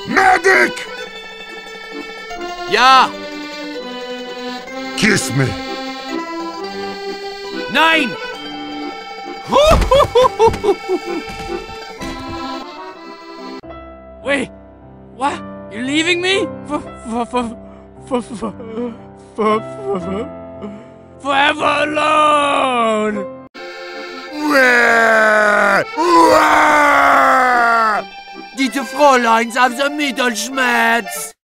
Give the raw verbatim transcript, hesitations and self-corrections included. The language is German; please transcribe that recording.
Medic! Ja! Kiss me! Nein! Wait, what? You're leaving me? For, for, for, for, for, for, for, for, forever alone! Diese Fräuleins haben so Mittelschmerz.